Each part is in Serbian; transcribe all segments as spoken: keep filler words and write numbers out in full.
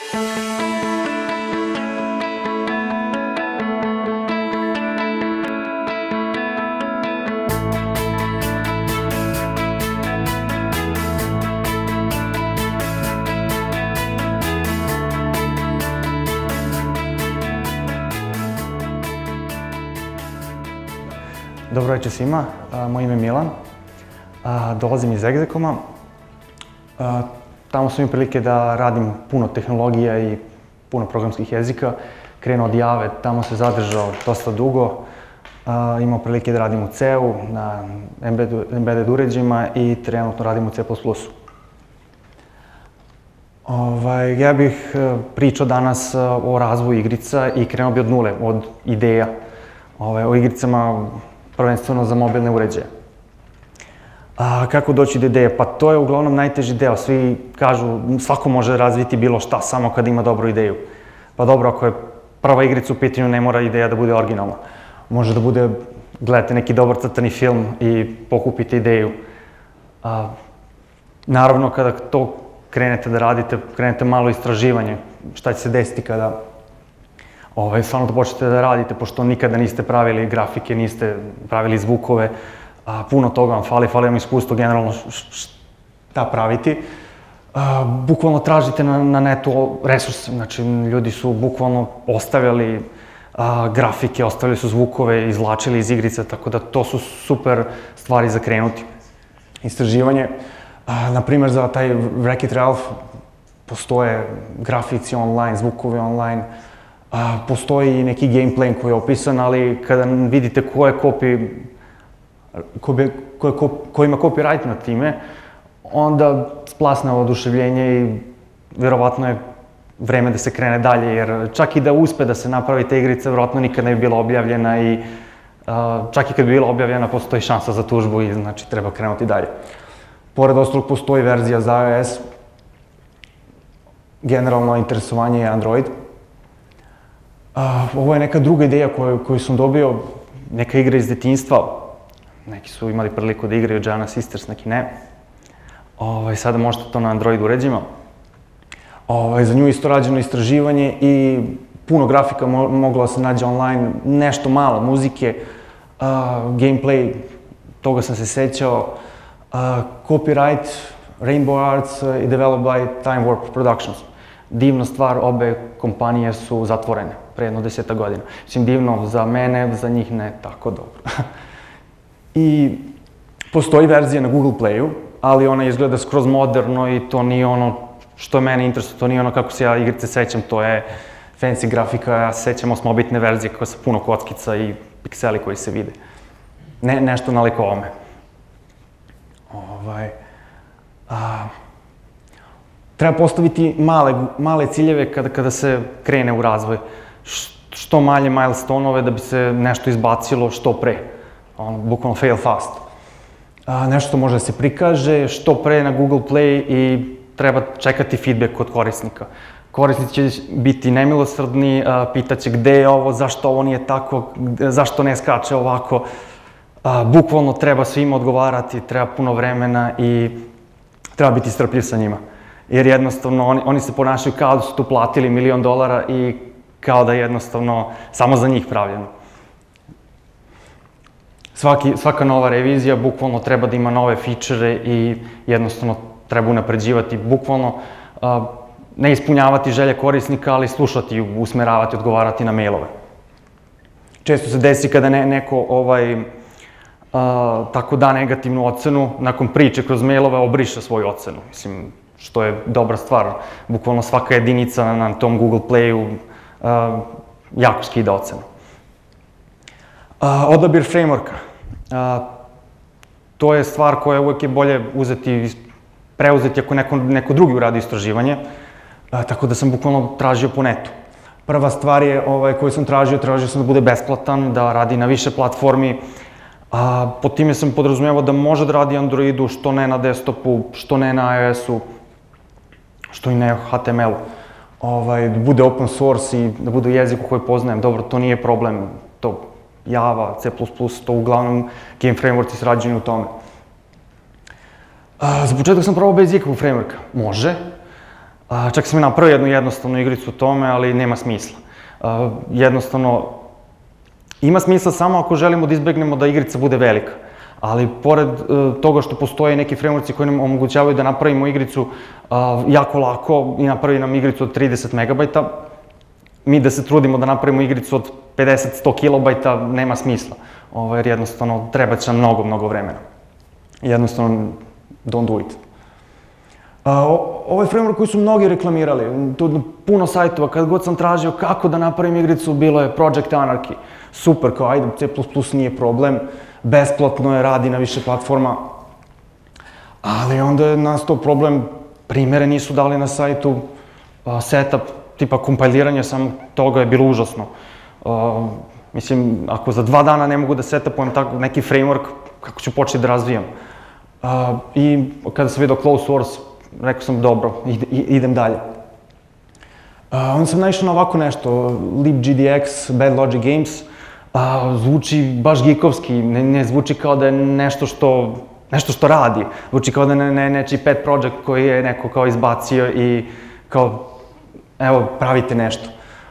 Dobro večer svima, moje ime je Milan, dolazim iz Egzekoma. Tamo sam imao prilike da radim puno tehnologija i puno programskih jezika. Krenuo od Jave, tamo se zadržao dosta dugo. Imao prilike da radim u C E-u, na embedded uređajima i trenutno radim u C plus plus-u. Ja bih pričao danas o razvoju igrica i krenuo bih od nule, od ideja. O igricama prvenstveno za mobilne uređaje. Kako doći do ideje? Pa to je uglavnom najteži deo. Svi kažu svako može razviti bilo šta samo kad ima dobru ideju. Pa dobro, ako je prva igrica u pitanju, ne mora ideja da bude originalna. Može da bude, gledate neki dobar crtani film i pokupite ideju. Naravno, kada to krenete da radite, krenete malo istraživanje, šta će se desiti kada stvarno to počnete da radite, pošto nikada niste pravili grafike, niste pravili zvukove, puno toga vam fali, fali vam iskustvo generalno šta praviti. Bukvalno tražite na netu resurse, znači ljudi su bukvalno ostavljali grafike, ostavljali su zvukove, izvlačili iz igrice, tako da to su super stvari za krenuti. Istraživanje, naprimjer za taj Wreck-It Ralph postoje grafici online, zvukovi online, postoji i neki gameplay koji je opisan, ali kada vidite ko je copy, ko ima copyright na time, onda splasne oduševljenje i vjerovatno je vreme da se krene dalje, jer čak i da uspe da se napravi ta igrica, vjerojatno nikad ne bi bila objavljena i čak i kad bi bila objavljena, postoji šansa za tužbu i znači treba krenuti dalje. Pored ostalog, postoji verzija za iOS, generalno interesovanje je Android. Ovo je neka druga ideja koju sam dobio, neka igra iz detinjstva. Neki su imali priliku da igraju Giana Sisters, neki ne. Sada možete to na Android uređajima. Za nju je isto rađeno istraživanje i puno grafika moglo da se nađe online, nešto malo muzike, gameplay, toga sam se sećao. Copyright, Rainbow Arts i developed by Time Warp Productions. Divna stvar, obe kompanije su zatvorene pre jedno deseta godina. Mislim, divno za mene, za njih ne tako dobro. I postoji verzija na Google Playu, ali ona izgleda skroz moderno i to nije ono što je mene interesuje, to nije ono kako se ja igrice sećam, to je fancy grafika, ja se sećam osmobitne verzije koja sa puno kockica i pikseli koji se vide. Nešto naliko ovome. Treba postaviti male ciljeve kada se krene u razvoj. Što manje milestone-ove da bi se nešto izbacilo što pre. Bukvalno fail fast. Nešto može da se prikaže što pre na Google Play i treba čekati feedback od korisnika. Korisnici će biti nemilosrdni, pitaće gde je ovo, zašto ovo nije tako, zašto ne skače ovako. Bukvalno treba svima odgovarati, treba puno vremena i treba biti strpljiv sa njima. Jer jednostavno oni se ponašaju kao da su tu platili milion dolara i kao da je jednostavno samo za njih pravljeno. Svaka nova revizija bukvalno treba da ima nove fičere i jednostavno treba unapređivati, bukvalno ne ispunjavati želje korisnika, ali slušati, usmeravati, odgovarati na mailove. Često se desi kada neko tako da negativnu ocenu, nakon priče kroz mailove obriše svoju ocenu. Mislim, što je dobra stvar. Bukvalno svaka jedinica na tom Google Playu jako skida ocenu. Odabir frameworka. To je stvar koja uvek je bolje uzeti, preuzeti ako neko drugi uradi istraživanje. Tako da sam bukvalno tražio po netu. Prva stvar je koju sam tražio, tražio sam da bude besplatan, da radi na više platformi. Pod time sam podrazumijevao da može da radi Androidu, što ne na desktopu, što ne na iOS-u, što i ne H T M L-u. Da bude open source i da bude u jeziku koji poznajem. Dobro, to nije problem. To Java, C plus plus, to uglavnom game frameworks srađuju u tome. Za početak sam probao bez ikakvog frameworka. Može. Čak sam i napravio jednu jednostavnu igricu u tome, ali nema smisla. Jednostavno, ima smisla samo ako želimo da izbegnemo da igrica bude velika. Ali pored toga što postoje neki frameworkci koji nam omogućavaju da napravimo igricu jako lako i napravi nam igricu od trideset megabajta, mi da se trudimo da napravimo igricu od pedeset do sto kilobajta nema smisla. Jer jednostavno treba će nam mnogo, mnogo vremena. Jednostavno, don't do it. Ovo je framework koji su mnogi reklamirali. Puno sajtova, kad god sam tražio kako da napravim igricu, bilo je Project Anarchy. Super, kao ajde, C plus plus nije problem, besplatno je, radi na više platforma. Ali onda je nastao problem, primere nisu dali na sajtu, setup, tipa kompajliranje samo toga je bilo užasno. Mislim, ako za dva dana ne mogu da setupujem neki framework, kako ću početi da razvijam? I kada sam vidio closed source, rekao sam dobro, idem dalje. Onda sam naišao na ovako nešto, libgdx, Bad Logic Games, zvuči baš geekovski, ne zvuči kao da je nešto što nešto što radi, zvuči kao da je nečiji pet project koji je neko kao izbacio i kao, evo, pravite nešto.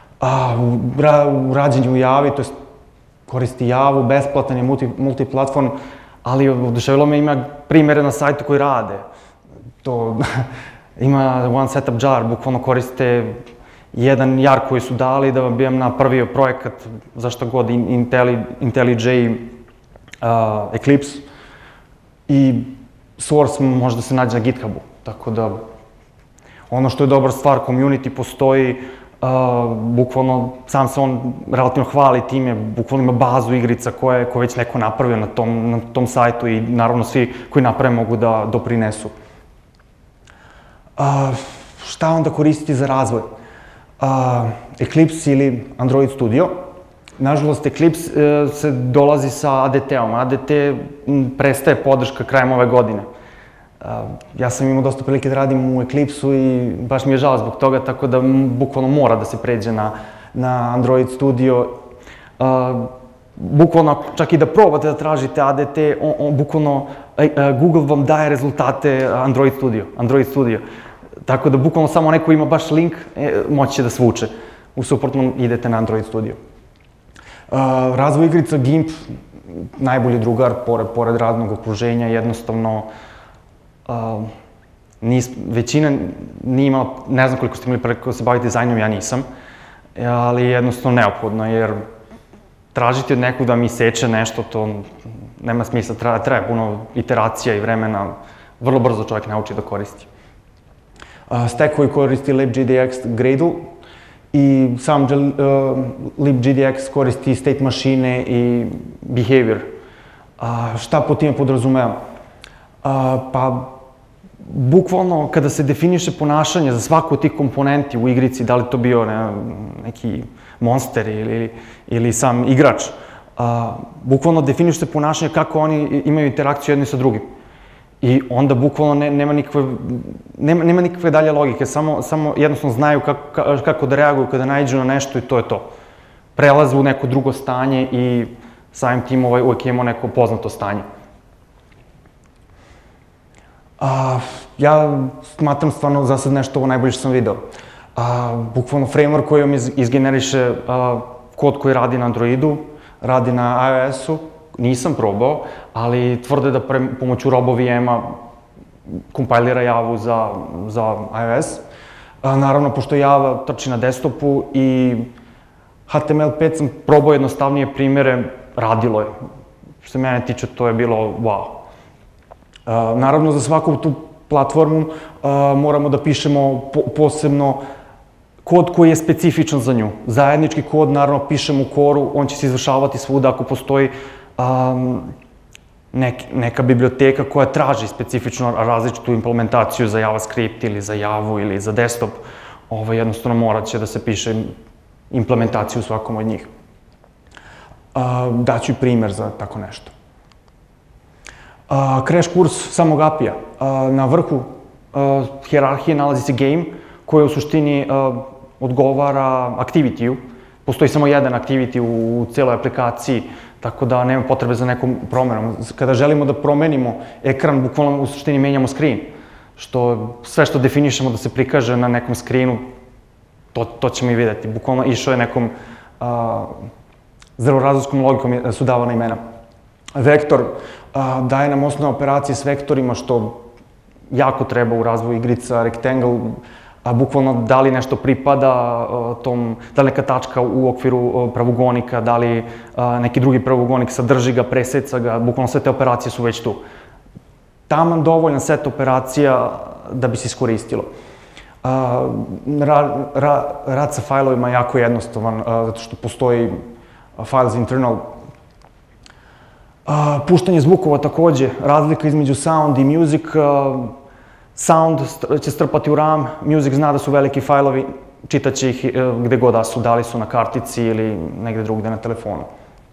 U rađenju Javi, to je koristi Javu, besplatan je multiplatform, ali oduševilo me ima primere na sajtu koji rade. To ima one setup jar, bukvalno koriste jedan jar koji su dali da bi vam napravio projekat za šta god, IntelliJ, Eclipse i source može da se nađe na GitHubu. Tako da, ono što je dobra stvar, community postoji, bukvalno sam se on relativno hvali time, bukvalno ima bazu igrica koje je već neko napravio na tom sajtu i naravno svi koji naprave mogu da doprinesu. Šta onda koristiti za razvoj? Eclipse ili Android Studio. Nažalost, Eclipse se dolazi sa A D T-om. A D T prestaje podrška krajem ove godine. Ja sam imao dosta prilike da radim u Eclipse-u i baš mi je žao zbog toga, tako da bukvalno mora da se pređe na Android Studio. Bukvalno, čak i da probate da tražite A D T, bukvalno Google vam daje rezultate Android Studio. Android Studio. Tako da bukvalno samo neko ima baš link, moći će da svuče. U suprotnom idete na Android Studio. Razvoj igrica Gimp, najbolji drugar, pored radnog okruženja, jednostavno većina nije imala, ne znam koliko ste imali preko da se bavi dizajnom, ja nisam, ali jednostavno neophodno, jer tražiti od nekog da mi seče nešto, to nema smisla, treba puno iteracija i vremena, vrlo brzo čovjek nauči da koristi. Stack koji koristi libgdx Gradle i sam libgdx koristi state mašine i behavior. Šta po time podrazumevam? Pa, bukvalno kada se definiše ponašanje za svaku od tih komponenti u igrici, da li to bio neki monster ili sam igrač, bukvalno definiše se ponašanje kako oni imaju interakciju jedni sa drugim. I onda bukvalno nema nikakve dalje logike, samo jednostavno znaju kako da reaguju kada naiđu na nešto i to je to. Prelaze u neko drugo stanje i samim tim uvijek imamo neko poznato stanje. Ja smatram stvarno za sad nešto ovo najbolje što sam video. Bukvalno framework koji vam izgeneriše kod koji radi na Androidu, radi na iOS-u, nisam probao, ali tvrde da pomoću RoboVM-a kompajlira Javu za iOS. Naravno, pošto Java trči na desktopu i H T M L pet sam probao jednostavnije primere, radilo je. Što se mene tiče, to je bilo wow. Naravno, za svaku tu platformu moramo da pišemo posebno kod koji je specifičan za nju. Zajednički kod, naravno, pišemo u koru, on će se izvršavati svuda ako postoji neka biblioteka koja traži specifično različitu implementaciju za JavaScript ili za Javu ili za desktop. Jednostavno morat će da se piše implementaciju u svakom od njih. Daću i primer za tako nešto. Crash kurs samog A P I-a. Na vrhu hijerarhije nalazi se game, koji u suštini odgovara activity-u. Postoji samo jedan activity u celoj aplikaciji, tako da nema potrebe za nekom promenom. Kada želimo da promenimo ekran, bukvalno u suštini menjamo screen. što sve što definišemo da se prikaže na nekom skrinu, to ćemo i videti. Bukvalno išao je nekom zdravorazumskom logikom su davana imena. Vektor daje nam osnovne operacije s vektorima, što jako treba u razvoju igrica. Rectangle, bukvalno da li nešto pripada tom, da li neka tačka u okviru pravogonika, da li neki drugi pravogonik sadrži ga, preseca ga, bukvalno sve te operacije su već tu. Taman dovoljan set operacija da bi se iskoristilo. Rad sa fajlovima je jako jednostavan, zato što postoji files internal. Puštanje zvukova takođe, razlika između sound i music. Sound će strpati u RAM, music zna da su veliki fajlovi, čitaće ih gde god da su, da li su na kartici ili negde drugde na telefonu.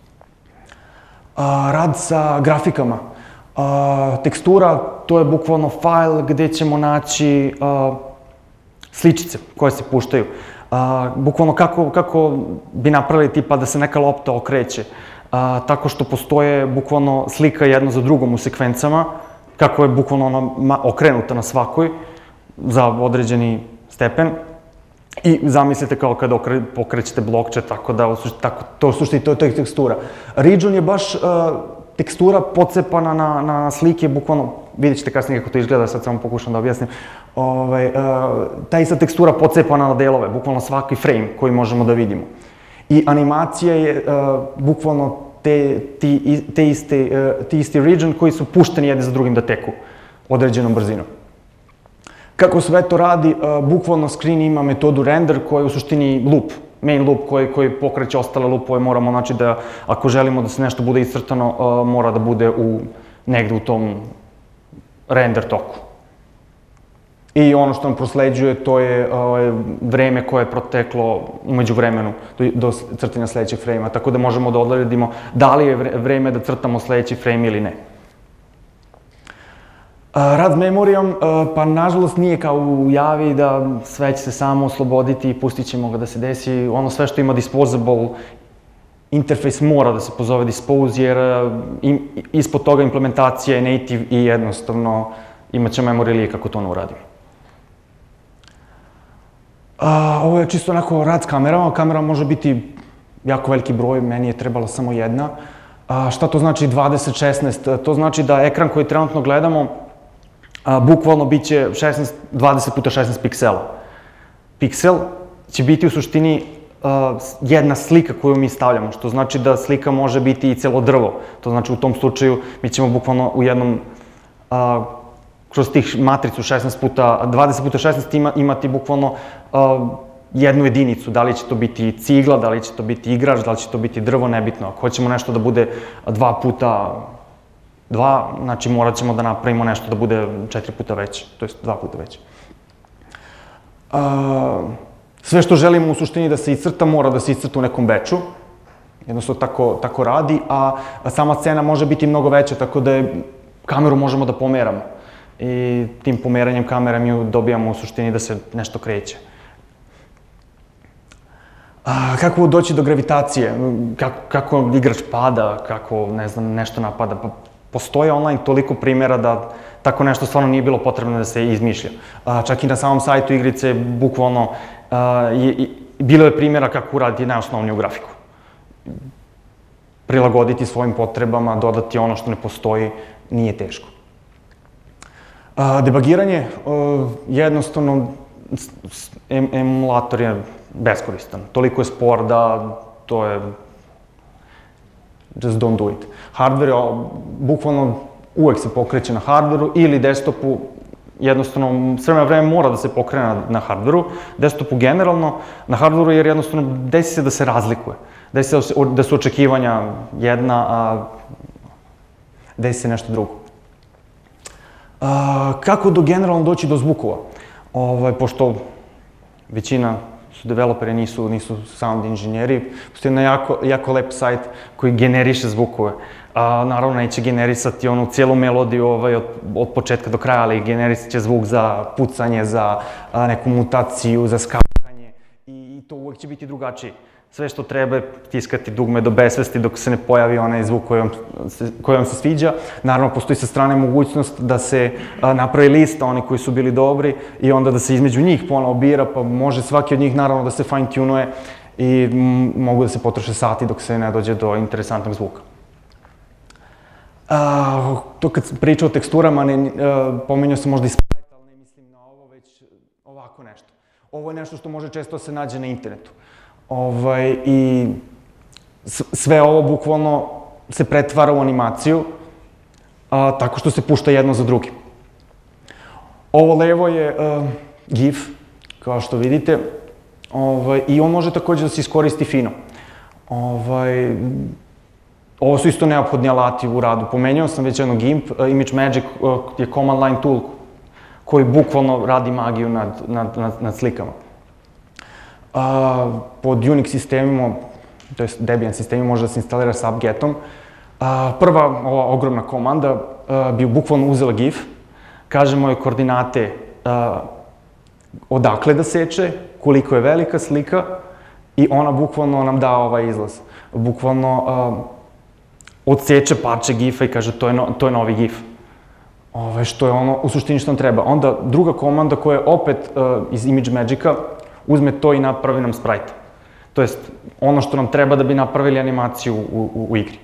Rad sa grafikama. Tekstura, to je bukvalno fajl gde ćemo naći sličice koje se puštaju. Bukvalno kako bi napravili tipa da se neka lopta okreće. Tako što postoje bukvalno slika jedno za drugom u sekvencama, kako je bukvalno ona okrenuta na svakoj za određeni stepen. I zamislite kao kada pokrećete blokče, tako da to u suštini to je tekstura. Region je baš tekstura pocepana na slike, bukvalno, vidjet ćete kasnije kako to izgleda, sad samo pokušam da objasnim. Ta ista tekstura pocepana na delove, bukvalno svaki frame koji možemo da vidimo. I animacija je bukvalno ti isti region koji su pušteni jedni za drugim da teku određenom brzinom. Kako sve to radi, bukvalno screen ima metodu render koja je u suštini loop, main loop koji pokreće ostale loopove. Moramo, znači da ako želimo da se nešto bude iscrtano, mora da bude negde u tom render toku. I ono što nam prosleđuje, to je vreme koje je proteklo umeđu vremenu do crtanja sledećeg frame-a, tako da možemo da odredimo da li je vreme da crtamo sledeći frame ili ne. Rad s memorijom, pa nažalost nije kao u javi da sve će se samo osloboditi i pustit ćemo ga da se desi. Ono sve što ima disposable interfejs mora da se pozove dispose, jer ispod toga implementacija je native i jednostavno imat će memory leak kako to ne uradimo. Ovo je čisto onako rad s kamerama. Kamera može biti jako veliki broj, meni je trebala samo jedna. Šta to znači dvadeset šesnaest? To znači da ekran koji trenutno gledamo bukvalno bit će dvadeset puta šesnaest piksela. Piksel će biti u suštini jedna slika koju mi stavljamo, što znači da slika može biti i celo drvo. To znači u tom slučaju mi ćemo bukvalno u jednom, kroz tih matricu dvadeset puta šesnaest imati bukvalno jednu jedinicu. Da li će to biti cigla, da li će to biti igrač, da li će to biti drvo, nebitno. Ako hoćemo nešto da bude dva puta dva, znači morat ćemo da napravimo nešto da bude četiri puta veće, to je dva puta veće. Sve što želimo u suštini da se iscrta, mora da se iscrta u nekom batchu. Jednostavno tako radi, a sama scena može biti mnogo veća, tako da kameru možemo da pomeramo. I tim pomeranjem kamere mi dobijamo u suštini da se nešto kreće. Kako doći do gravitacije? Kako igrač pada, kako, ne znam, nešto napada? Postoje online toliko primjera da tako nešto stvarno nije bilo potrebno da se izmišlja. Čak i na samom sajtu igrice, bukvalno, bilo je primjera kako uraditi najosnovniju grafiku. Prilagoditi svojim potrebama, dodati ono što ne postoji, nije teško. Debagiranje, jednostavno, emulator je beskoristan. Toliko je spor da to je just don't do it. Hardware, bukvalno uvek se pokreće na hardwareu ili desktopu, jednostavno sve vreme mora da se pokrene na hardwareu, desktopu generalno, na hardwareu jer jednostavno desi se da se razlikuje. Desi se da su očekivanja jedna, a desi se nešto drugo. Kako do generalno doći do zvukova? Pošto većina su developeri, nisu sound inženjeri, postoji jedan jako lep sajt koji generiše zvukove. Naravno, neće generisati onu cijelu melodiju od početka do kraja, ali generisat će zvuk za pucanje, za neku mutaciju, za skakanje i to uvek će biti drugačiji. Sve što treba je tiskati dugme do besvesti dok se ne pojavi onaj zvuk koji vam se sviđa. Naravno, postoji sa strane mogućnost da se napravi lista oni koji su bili dobri i onda da se između njih ponovo bira, pa može svaki od njih naravno da se fine-tunuje i mogu da se potroše sati dok se ne dođe do interesantnog zvuka. To kad priča o teksturama, pomenjao sam možda i sprite, ali ne mislim na ovo, već ovako nešto. Ovo je nešto što može često se nađe na internetu. I sve ovo bukvalno se pretvara u animaciju tako što se pušta jedno za drugim. Ovo levo je GIF, kao što vidite, i on može takođe da se iskoristi fino. Ovo su isto neophodni alati u radu. Pomenjao sam već jedno GIMP, Image Magic je command line tool koji bukvalno radi magiju nad slikama. Pod Unix sistemima, to je Debian sistemima, može da se instalira sa apt-getom. Prva ova ogromna komanda bi bukvalno uzela GIF, kažemo joj koordinate odakle da seče, koliko je velika slika i ona bukvalno nam da ovaj izlaz. Bukvalno odseče parče GIF-a i kaže to je novi GIF. Što je ono u suštini što nam treba. Onda druga komanda koja je opet iz Image Magica uzme to i napravi nam sprite. To jest ono što nam treba da bi napravili animaciju u igri.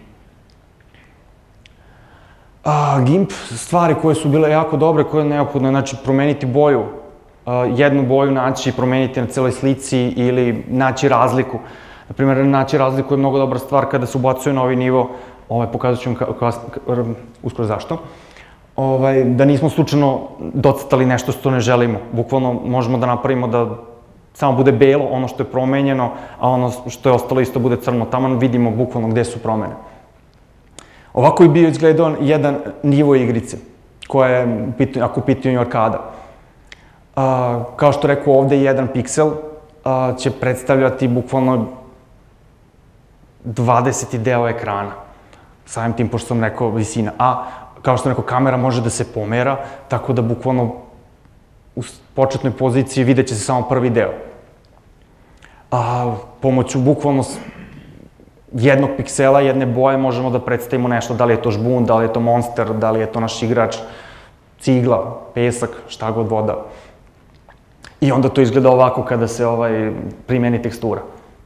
GIMP, stvari koje su bile jako dobre, koje je neophodno, znači promeniti boju, jednu boju naći i promeniti na celoj slici ili naći razliku. Naprimjer, naći razliku je mnogo dobra stvar kada se ubacuje na ovaj nivo, pokazat ću vam uskoro zašto, da nismo slučajno docrtali nešto što ne želimo. Bukvalno možemo da napravimo da samo bude belo, ono što je promenjeno, a ono što je ostalo isto bude crno. Tamo vidimo bukvalno gde su promene. Ovako je bio izgledao jedan nivo igrice, koja je, ako u pitanju arkada. Kao što rekao, ovde jedan piksel će predstavljati bukvalno dvadeseti deo ekrana. Samim tim, pošto sam rekao visina. A, kao što sam rekao, kamera može da se pomera, tako da bukvalno u početnoj poziciji vidjet će se samo prvi deo. Pomoću bukvalno jednog piksela, jedne boje možemo da predstavimo nešto, da li je to žbun, da li je to monster, da li je to naš igrač, cigla, pesak, šta god voda. I onda to izgleda ovako kada se primeni tekstura.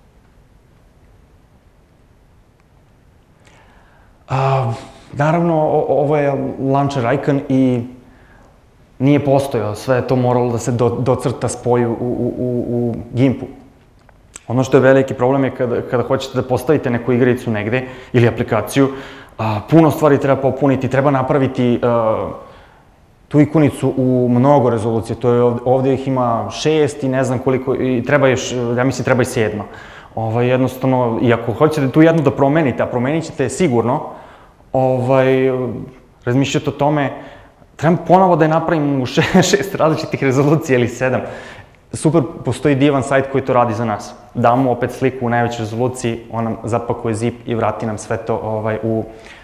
Naravno, ovo je launcher icon i nije postojao, sve je to moralo da se docrta, spoji u GIMP-u. Ono što je veliki problem je kada hoćete da postavite neku igricu negde ili aplikaciju, puno stvari treba popuniti, treba napraviti tu ikonicu u mnogo rezolucije, ovde ih ima šest i ne znam koliko, i treba još, ja mislim treba i sedma. Jednostavno, i ako hoćete tu jednu da promenite, a promenit ćete je sigurno, razmišljate o tome, treba ponovo da je napravim u šest različitih rezolucija ili sedam. Super, postoji divan sajt koji to radi za nas. Damo mu opet sliku u najvećoj rezoluciji, on nam zapakuje zip i vrati nam sve to u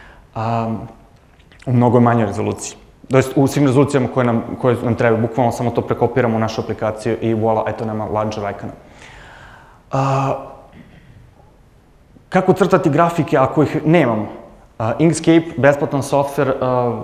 mnogo manjoj rezoluciji. To jest u svim rezolucijama koje nam treba, bukvalno samo to prekopiramo u našu aplikaciju i voila, eto nama launcher icona. Kako crtati grafike ako ih nemamo? Inkscape, besplatan softver,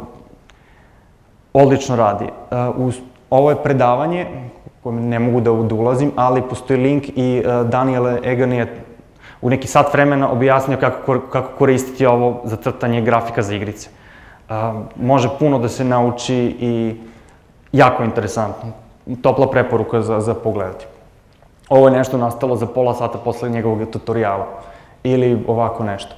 odlično radi. Ovo je predavanje, kojem ne mogu da ulazim, ali postoji link i Daniel Egan je u neki sat vremena objasnio kako koristiti ovo za crtanje grafika za igrice. Može puno da se nauči i jako interesantno. Topla preporuka za pogledati. Ovo je nešto nastalo za pola sata posle njegovog tutoriala. Ili ovako nešto.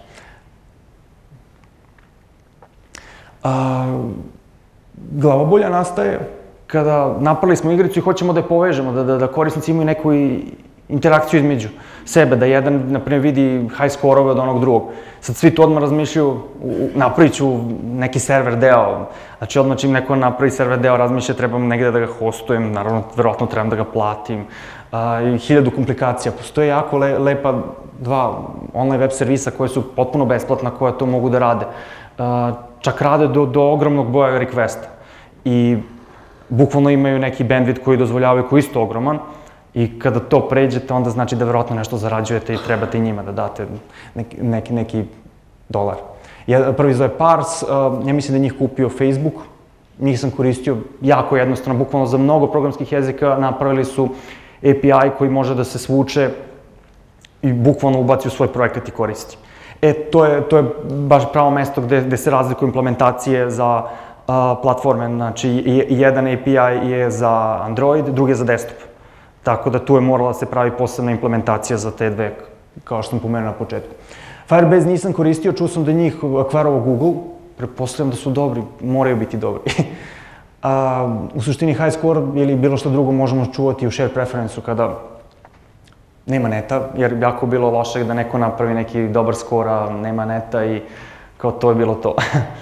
Glavobolja nastaje kada napravili smo igricu i hoćemo da je povežemo, da korisnici imaju neku interakciju između sebe, da jedan, na primjer, vidi high score-ove od onog drugog. Sad svi tu odmah razmišljaju, napravit ću neki server deo, znači odmah čim neko napravi server deo razmišlja trebam negde da ga hostujem, naravno, verovatno trebam da ga platim, i hiljadu komplikacija. Postoje jako lepa dva online web servisa koje su potpuno besplatna, koja to mogu da rade. Čak rade do ogromnog broja requesta i bukvalno imaju neki bandwidth koji dozvoljavaju, koji je isto ogroman I kada to pređete, onda znači da verovatno nešto zarađujete i trebate i njima da date neki, neki dolar. Prvi zove Pars, ja mislim da je njih kupio Facebook, njih sam koristio jako jednostavno, bukvalno za mnogo programskih jezika napravili su A P I koji može da se svuče i bukvalno ubaci u svoj projekat i koristi. E, to je, to je baš pravo mesto gde, gde se razlikuju implementacije za a, platforme, znači jedan A P I je za Android, drugi je za desktop. Tako da tu je morala da se pravi posebna implementacija za te dve, kao što sam pomenuo na početku. Firebase nisam koristio, čuo sam da njih akvarovao Google, pretpostavljam da su dobri, moraju biti dobri. A, u suštini high score ili bilo što drugo možemo čuvati u share preference-u kada nema neta, jer bi jako bilo loše da neko napravi neki dobar skor, a nema neta i kao to je bilo to.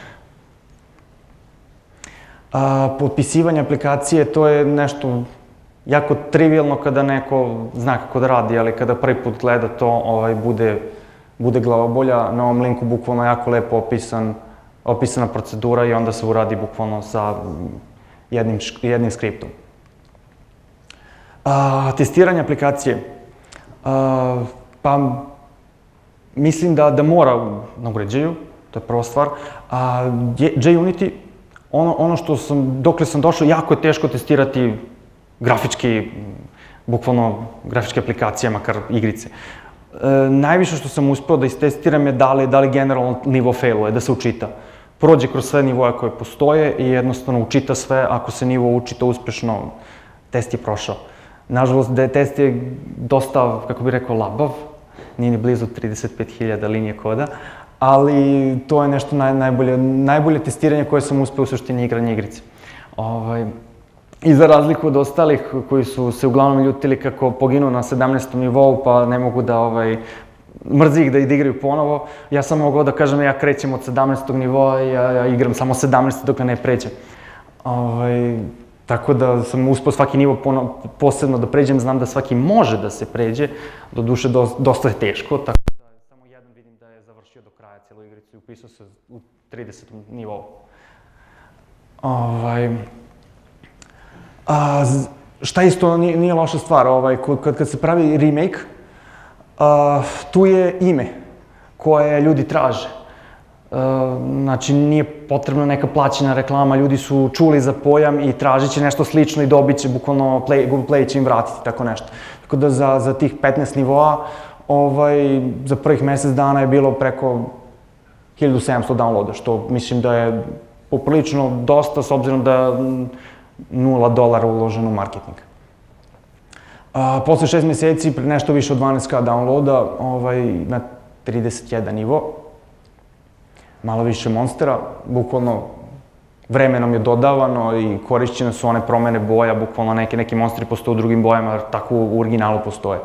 A, potpisivanje aplikacije, to je nešto jako trivialno kada neko zna kako da radi, ali kada prvi put gleda to, ovaj, bude, bude glavobolja. Na ovom linku bukvalno jako lepo opisan, opisana procedura i onda se uradi bukvalno sa jednim, jednim skriptom. A, testiranje aplikacije. A, pa, mislim da, da mora na uređaju, to je prva stvar. A, JUnity, ono, ono što sam, dokle sam došao, jako je teško testirati grafički, bukvalno grafičke aplikacije, makar igrice. E, najviše što sam uspeo da istestiram je da li, da li generalno nivo failuje, da se učita. Prođe kroz sve nivoje koje postoje i jednostavno učita sve, ako se nivo učita uspešno, test je prošao. Nažalost, da je test je dosta, kako bih rekao, labav, nije ni blizu trideset pet hiljada linije koda, ali to je nešto naj, najbolje, najbolje testiranje koje sam uspeo u suštini igranje igrice. Ovaj, I za razliku od ostalih koji su se uglavnom ljutili kako poginu na sedamnaestom nivou pa ne mogu da ovaj, mrzi ih da igraju ponovo, ja sam mogao da kažem ja krećem od sedamnaestog nivoa i ja, ja igram samo sedamnaesti dok ne pređem. Ovaj, tako da sam uspeo svaki nivo pono, posebno da pređem, znam da svaki može da se pređe, doduše do, dosta je teško, tako da samo jedan vidim da je završio do kraja cijelu igricu i upisao se u tridesetom nivou. Ovaj, A, šta isto nije, nije loša stvar, ovaj, kad, kad se pravi remake, a, tu je ime koje ljudi traže. A, znači, nije potrebna neka plaćena reklama, ljudi su čuli za pojam i tražit će nešto slično i dobit će, bukvalno play, Google Play će im vratiti, tako nešto. Tako da za, za tih petnaest nivoa, ovaj, za prvih mesec dana je bilo preko hiljadu sedamsto downloada, što mislim da je poprilično dosta, s obzirom da nula dolara uloženo u marketing. A, posle šest meseci, pre nešto više od dvanaest hiljada downloada, ovaj, na trideset jedan nivo, malo više monstera, bukvalno vremenom je dodavano i korišćene su one promene boja, bukvalno neki, neki monstri postoje u drugim bojama, jer tako u originalu postoje.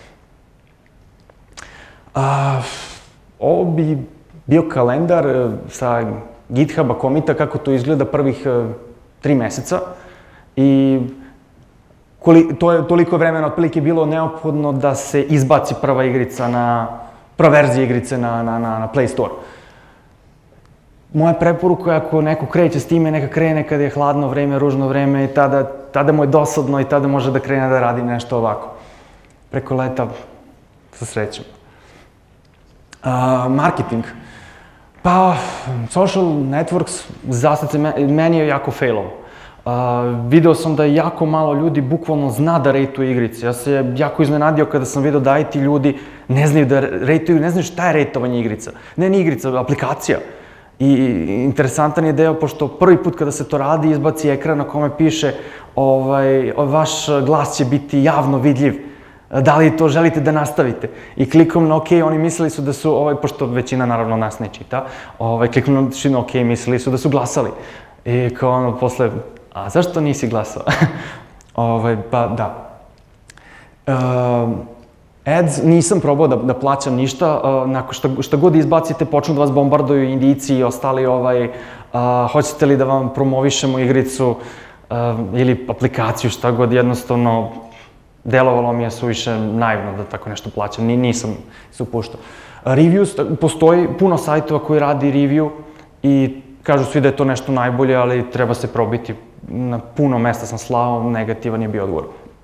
A, ovo bi bio kalendar sa GitHuba komita kako to izgleda prvih tri meseca i koli, to je toliko vremena otprilike bilo neophodno da se izbaci prva igrica na, prva verzija igrice na, na, na, na Play Store. Moja preporuka je ako neko kreće s time, neka krene kada je hladno vreme, ružno vreme i tada, tada mu je dosadno i tada može da krene da radi nešto ovako. Preko leta, sa srećom. Uh, marketing. Pa, social networks, zasad se meni je jako failovo. Uh, video sam da jako malo ljudi bukvalno zna da rejtuje igrice. Ja se jako iznenadio kada sam video da I T ljudi ne znaju da rejtuju, ne znaju šta je rejtovanje igrica. Ne ni igrica, aplikacija. I interesantan je deo, pošto prvi put kada se to radi, izbaci ekran na kome piše ovaj, vaš glas će biti javno vidljiv. Da li to želite da nastavite? I klikom na OK, oni mislili su da su, ovaj, pošto većina naravno nas ne čita, ovaj, klikom na OK, mislili su da su glasali. I kao ono posle, a zašto nisi glasao? ovaj, pa da. Uh, ads, nisam probao da, da plaćam ništa, uh, nakon šta, šta god izbacite, počnu da vas bombarduju Indijci i ostali, ovaj, uh, hoćete li da vam promovišemo igricu uh, ili aplikaciju, šta god, jednostavno, delovalo mi je suviše naivno da tako nešto plaćam, nisam se upuštao. Reviews, postoji puno sajtova koji radi review i kažu svi da je to nešto najbolje, ali treba se probiti. Na puno mesta sam slao, negativan je bio odgovor.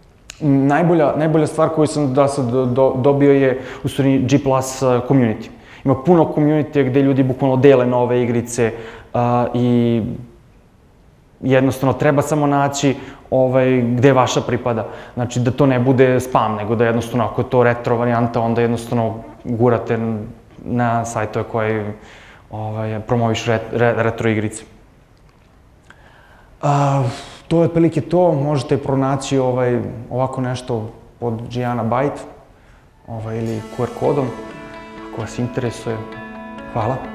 najbolja, najbolja stvar koju sam da sad do, dobio je u stvari G plus community. Ima puno community gde ljudi bukvalno dele nove igrice uh, i jednostavno treba samo naći ovaj, gde vaša pripada. Znači da to ne bude spam, nego da jednostavno ako je to retro varijanta, onda jednostavno gurate na sajtove koje ovaj, promoviš ret, retro igrice. Uh, to je otprilike to, možete pronaći ovaj, ovako nešto pod Gianna Byte ovaj, ili Q R kodom, ako vas interesuje. Hvala.